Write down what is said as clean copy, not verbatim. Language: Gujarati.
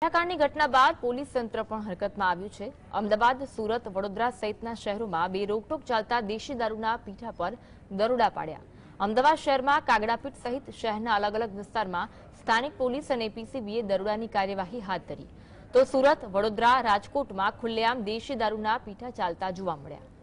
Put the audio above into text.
લાઠાકાંડની ઘટના બાદ પોલીસ તંત્ર પણ હરકતમાં આવ્યું છે। અમદાવાદ, સુરત, વડોદરા સહિતના શહેરોમાં બે રોકટોક ચાલતા દેશી દારૂના પીઠા પર દરોડા પાડ્યા। અમદાવાદ શહેરમાં કાગડાપીઠ સહિત શહેરના અલગ અલગ વિસ્તારમાં સ્થાનિક પોલીસ અને પીસીબીએ દરોડાની કાર્યવાહી હાથ ધરી, તો સુરત, વડોદરા, રાજકોટમાં ખુલ્લેઆમ દેશી દારૂના પીઠા ચાલતા જોવા મળ્યા।